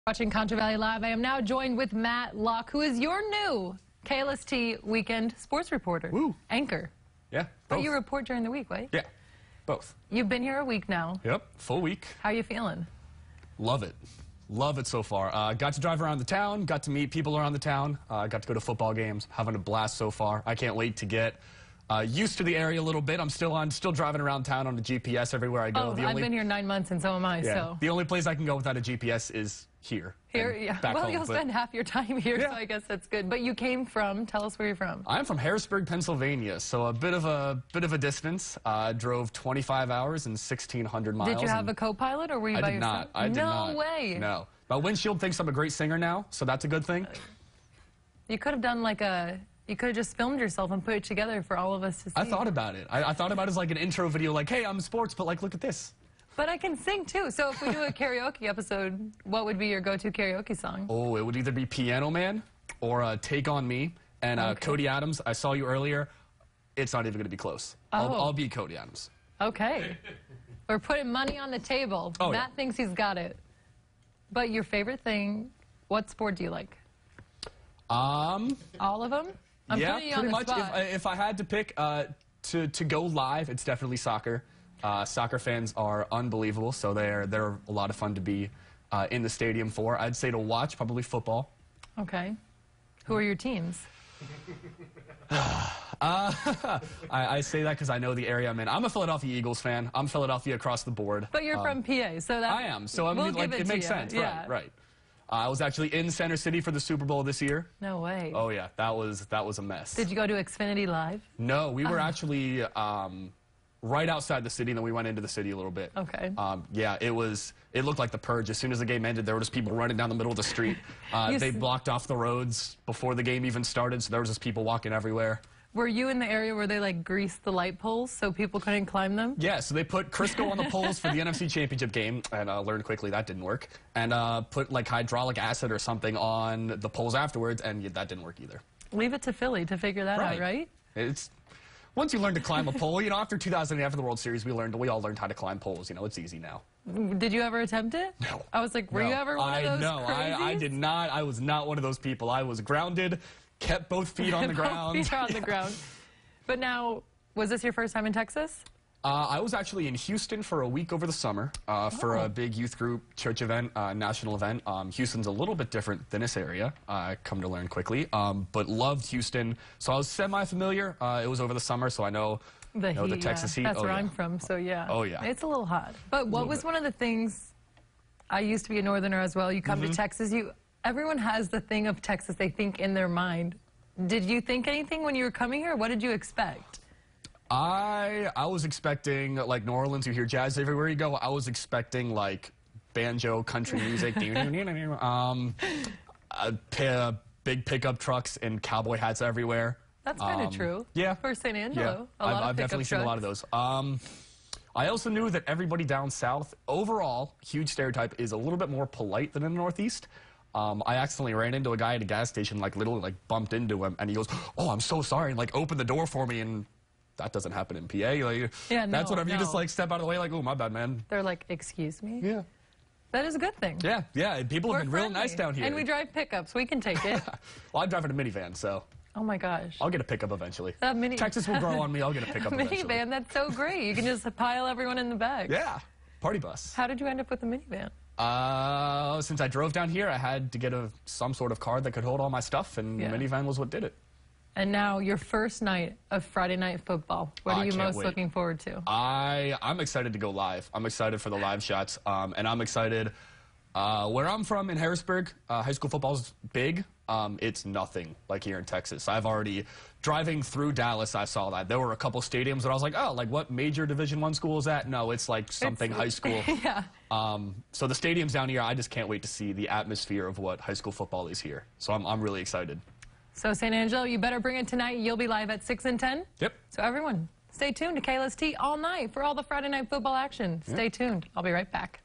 Watching ConchoValleyHomepage.com, I am now joined with Matt Loch, who is your new KLST weekend sports reporter. Woo. Anchor. Yeah, both. But you report during the week, right? Yeah, both. You've been here a week now. Yep, full week. How are you feeling? Love it. Love it so far. Got to drive around the town, got to meet people around the town, got to go to football games, having a blast so far. I can't wait to get used to the area a little bit. I'm still driving around town on the GPS everywhere I go. Oh, I've been here 9 months and so am I. Yeah, so the only place I can go without a GPS is here. Here, yeah. Back well, home, you'll spend half your time here, yeah. so I guess that's good. But you came from, tell us where you're from. I'm from Harrisburg, Pennsylvania, so a bit of a distance. Drove 25 hours and 1,600 miles. Did you have a co-pilot or were you by yourself? I did not. No way. No. My windshield thinks I'm a great singer now, so that's a good thing. You could have done like you could have just filmed yourself and put it together for all of us to see. I thought about it. I thought about it as like an intro video, like, hey, I'm sports, but like, look at this. But I can sing too. So if we do a karaoke episode, what would be your go-to karaoke song? Oh, it would either be Piano Man or Take On Me. And Okay. Cody Adams, I saw you earlier. It's not even going to be close. Oh. I'll be Cody Adams. Okay. We're putting money on the table. Oh, Matt thinks he's got it. But your favorite thing, what sport do you like? All of them? I'm yeah, putting you on pretty the much. spot. If I had to pick to go live, it's definitely soccer. Soccer fans are unbelievable, so they're a lot of fun to be in the stadium for. I'd say to watch, probably football. Okay. Who are your teams? I say that because I know the area I'm in. I'm a Philadelphia Eagles fan. I'm Philadelphia across the board. But you're from PA, so that I am. So I mean, like, it makes sense. Yeah. Right. I was actually in Center City for the Super Bowl this year. No way. Oh yeah, that was a mess. Did you go to Xfinity Live? No, we were actually right outside the city, and then we went into the city a little bit. Okay. Yeah, it looked like the purge. As soon as the game ended, there were just people running down the middle of the street. They blocked off the roads before the game even started, so there was just people walking everywhere. Were you in the area where they like greased the light poles so people couldn't climb them? Yeah, so they put Crisco on the poles for the NFC Championship game, and learned quickly that didn't work. And put like hydraulic acid or something on the poles afterwards, and that didn't work either. Leave it to Philly to figure that out, right? Once you learn to climb a pole, you know, after 2008, after the World Series, we all learned how to climb poles. You know, it's easy now. Did you ever attempt it? No. I was like, were you ever one of those crazies? I did not. I was not one of those people. I was grounded, kept both feet on the ground. Both feet are on the ground. But now, was this your first time in Texas? I was actually in Houston for a week over the summer for a big youth group church event, national event. Houston's a little bit different than this area, I come to learn quickly, but loved Houston. So I was semi-familiar. It was over the summer, so I know the Texas heat. That's where I'm from, so yeah. Oh, yeah. It's a little hot. But what was one of the things, I used to be a northerner as well, you come to Texas, everyone has the thing of Texas they think in their mind. Did you think anything when you were coming here? What did you expect? I was expecting, like New Orleans, you hear jazz everywhere you go. I was expecting, like, banjo, country music, big pickup trucks and cowboy hats everywhere. That's kind of true. Yeah. For St. Angelo, yeah. I've definitely seen a lot of those. I also knew that everybody down south, overall, huge stereotype, is a little bit more polite than in the Northeast. I accidentally ran into a guy at a gas station, like literally like bumped into him, and he goes, "Oh, I'm so sorry," and like opened the door for me, and that doesn't happen in PA. Like, yeah, no, that's whatever. You just like step out of the way, like, "Oh, my bad, man." They're like, "Excuse me." Yeah. That is a good thing. Yeah, yeah. People have been friendly. real nice down here. And we drive pickups. We can take it. Well, I drive in a minivan, so. Oh my gosh. I'll get a pickup eventually. That Texas will grow on me. I'll get a pickup eventually. Minivan, that's so great. You can just pile everyone in the back. Yeah. Party bus. How did you end up with the minivan? Since I drove down here, I had to get some sort of car that could hold all my stuff, and the minivan was what did it. And now your first night of Friday Night Football. What are you most looking forward to? I'm excited to go live. I'm excited for the live shots, and I'm excited. Where I'm from in Harrisburg, high school football's big. It's nothing like here in Texas. Driving through Dallas, I saw that. There were a couple stadiums that I was like, oh, like what major Division I school is that? No, it's like something high school. Yeah. So the stadiums down here, I just can't wait to see the atmosphere of what high school football is here. So I'm really excited. So St. Angelo, you better bring it tonight. You'll be live at 6 and 10. Yep. So everyone, stay tuned to KLST all night for all the Friday Night Football action. Stay tuned. I'll be right back.